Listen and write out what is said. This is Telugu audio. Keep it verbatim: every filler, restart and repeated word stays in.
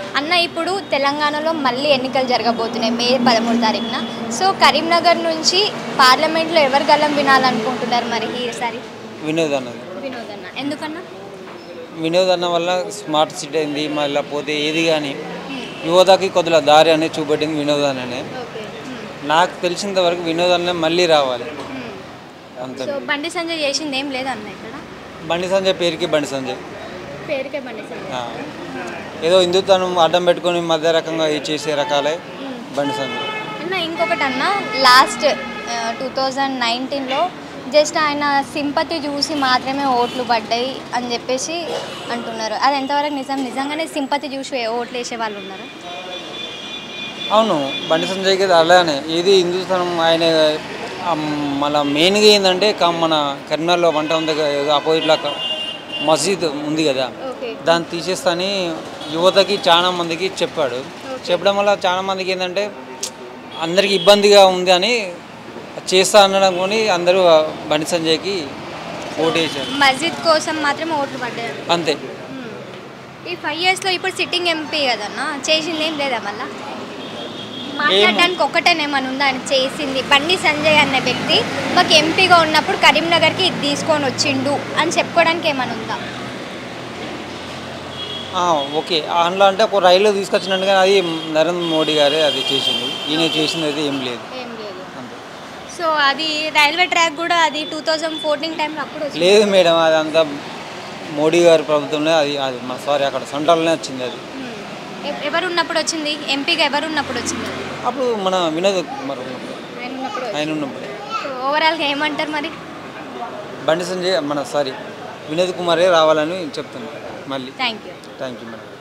అన్న ఇప్పుడు తెలంగాణలో మళ్ళీ ఎన్నికలు జరగబోతున్నాయి మే పదమూడు తారీఖున. సో కరీంనగర్ నుంచి పార్లమెంట్లో ఎవరు గలం వినాలనుకుంటున్నారు మరి ఈసారి? వినోద్ అన్నది. వినోద్ అన్న. ఎందుకన్నా? వినోద్ అన్న వల్ల స్మార్ట్ సిటీ అయింది, మళ్ళీ పోతే ఏది కానీ యువతకి కొద్దిగా దారి అనేది చూపెట్టింది వినోద్ అన్ననే. నాకు తెలిసినంత వరకు వినోద్ అన్న మళ్ళీ రావాలి అంతే. సో బండి సంజయ్ చేసింది ఏం లేదన్న ఇక్కడ. బండి సంజయ్ పేరుకి బండి సంజయ్, పేరుకే బండి సంజయ్. ఆ. ఏదో హిందుత్వం అడ్డం పెట్టుకొని మధ్య రకంగా చేసే రకాలే బండి సంజయ్. అన్న ఇంకొకటి అన్న, లాస్ట్ టూ థౌజండ్ నైన్టీన్లో జస్ట్ ఆయన సింపతి చూసి మాత్రమే ఓట్లు పడ్డాయి అని చెప్పేసి అంటున్నారు. అది ఎంతవరకు నిజం? నిజంగానే సింపతి చూసి ఓట్లు వేసే వాళ్ళు ఉన్నారు? అవును, బండి సంజయ్కి అలానే ఏది హిందుస్థానం ఆయన మళ్ళీ మెయిన్గా ఏంటంటే మన కరీంనగర్లో వంట ఉంది కదా, అపోజిట్లో మసీద్ ఉంది కదా, దాన్ని తీసేస్తాని యువతకి చాలా మందికి చెప్పాడు. చెప్పడం వల్ల చాలా మందికి ఏంటంటే అందరికి ఇబ్బందిగా ఉంది అని చేస్తా అనడం కొని అందరూ బండి సంజయ్కి ఓటు వేశారు. మస్జిద్ కోసం మాత్రమే ఓట్లు పడ్డారు అంతే. ఈ ఫైవ్ ఇయర్స్లో ఇప్పుడు సిట్టింగ్ ఎంపీ కదన్నా, చేసింది ఏం లేదా? మళ్ళీ మాట్లాడడానికి ఒక్కటేనేమని ఉందా ఆయన చేసింది? బండి సంజయ్ అనే వ్యక్తి మాకు ఎంపీగా ఉన్నప్పుడు కరీంనగర్కి ఇది తీసుకొని వచ్చిండు అని చెప్పుకోవడానికి ఏమైనా ఉందా? ఓకే, అందులో అంటే ఒక రైలు తీసుకొచ్చినట్టు కానీ అది నరేంద్ర మోడీ గారే అది చేసింది, ఈయన చేసింది అయితే ఏం లేదు. ఏం లేదు. సో అది రైల్వే ట్రాక్ కూడా అది టూ థౌజండ్ ఫోర్టీన్ టైంలో అప్పుడు లేదు మేడం, అది అంతా మోడీ గారి ప్రభుత్వంలో అది అది సారీ అక్కడ సెంట్రల్లోనే వచ్చింది. అది ఎవరు ఉన్నప్పుడు వచ్చింది? ఎంపీగా ఎవరు ఉన్నప్పుడు వచ్చింది? అప్పుడు మన వినోద్ కుమార్ ఉన్నప్పుడు, ఆయన ఉన్నప్పుడు. ఓవరాల్గా ఏమంటారు మరి? బండి సంజయ్ మన సారీ వినోద్ కుమారే రావాలని చెప్తున్నాను మళ్ళీ. Thank you. Thank you madam.